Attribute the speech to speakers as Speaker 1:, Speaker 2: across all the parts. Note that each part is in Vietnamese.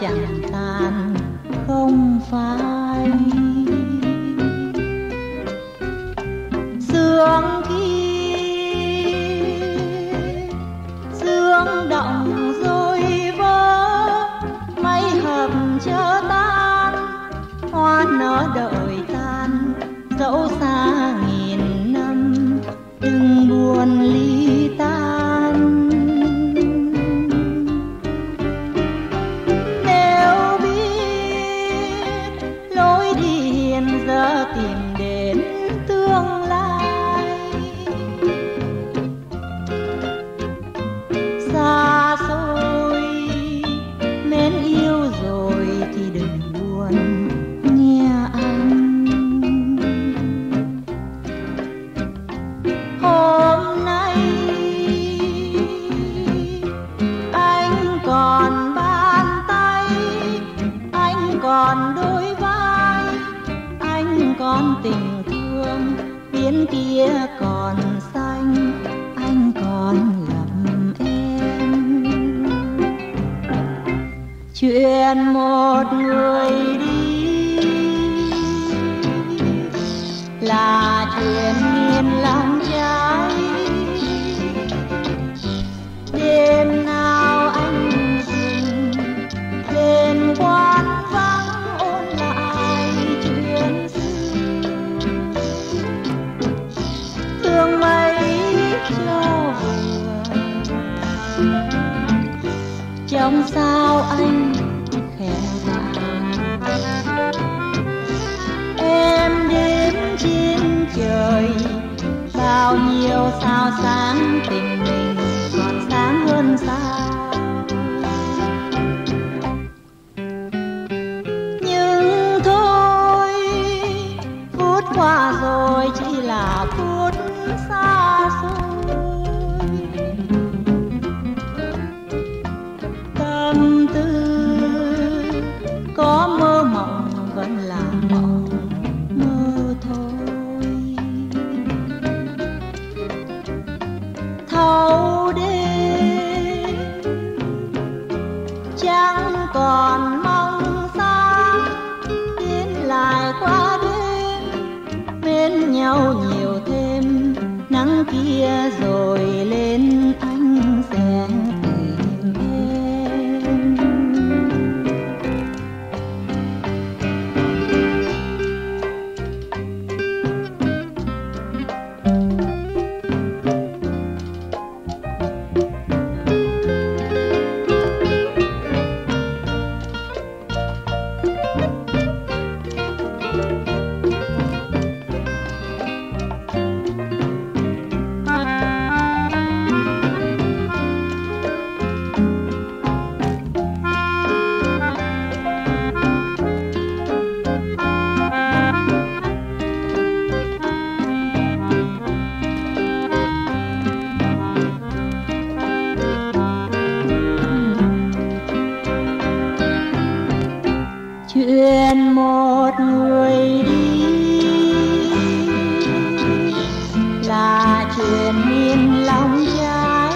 Speaker 1: chẳng tàn không phai. Sương kia sương động rồi vỡ, mây hợp chớ tan, hoa nở đợi tan. Dẫu xa nghìn năm đừng buồn ly tan. Nếu biết lối đi hiện giờ tìm đến tương lai, xa xôi mến yêu rồi thì đừng buồn nghe anh. Hôm nay anh còn bàn tay, anh còn đôi vai, anh còn tình thương, biển kia còn xanh, anh còn lầm em. Chuyện một người đi là chuyện nghiền lòng trái. Đêm nào anh dừng lên quán vắng ôn lại chuyện xưa, thương mấy cho vừa. Trong sao anh khẽ đàn, em đêm trên trời bao nhiêu sao sáng, tình mình còn sáng hơn sao. Nhưng thôi phút qua rồi chỉ là phút xa xôi. Tâm tư có mơ mộng vẫn là mộng mơ thôi. Thâu đêm chẳng còn mong xa, tiến lại qua đêm bên nhau nhiều thêm. Nắng kia rồi lên anh sẽ tìm em. Chuyện một người đi là chuyện miên lòng trái.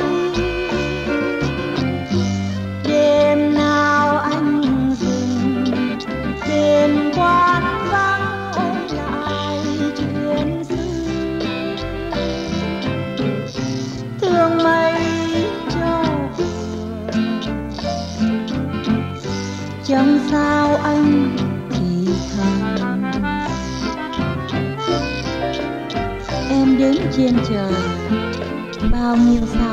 Speaker 1: Đêm nào anh dừng đêm quán vắng ôn lại chuyện xưa, thương mấy cho vừa. Trong sao anh thì thầm, em đứng trên trời bao nhiêu sao